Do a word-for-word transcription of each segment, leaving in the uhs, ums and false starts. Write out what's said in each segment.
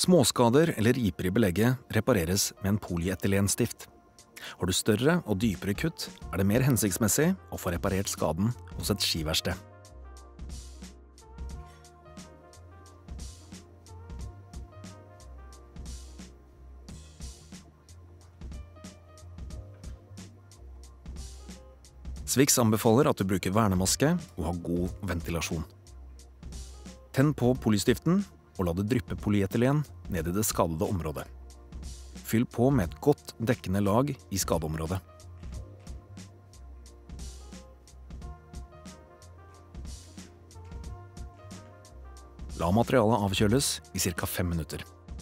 Småskader eller riper i belegget repareres med en polyetylenstift. Har du større og dypere kutt, er det mer hensiktsmessig å få reparert skaden hos et skiverksted. Swix anbefaler at du bruker vernemaske og har god ventilasjon. Tenn på polystiften og la det dryppe polyetylen ned i det skadede området. Fyll på med et godt dekkende lag i skadeområdet. La materialet avkjøles i ca. fem minutter.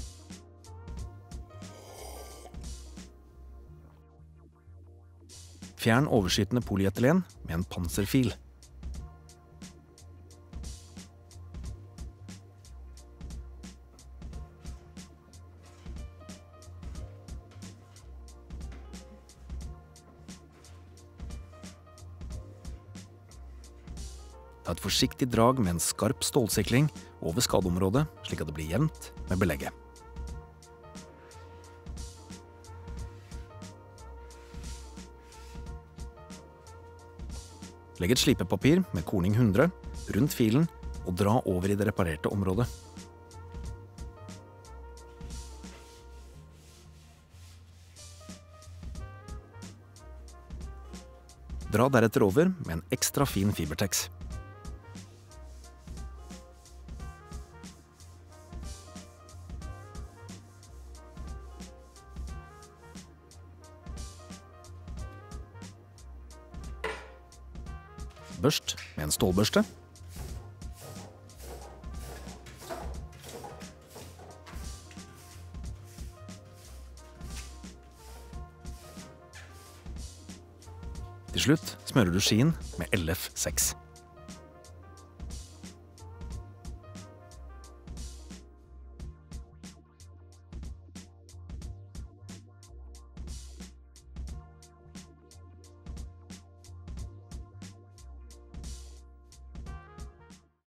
Fjern overskytende polyetylen med en panserfil. Ta et forsiktig drag med en skarp stålsikling over skadeområdet, slik at det blir jevnt med belegget. Legg et slipepapir med korning hundre rundt filen og dra over i det reparerte området. Dra deretter over med en ekstra fin fibertex. Børst med en stålbørste. Til slutt smører du skien med L F seks.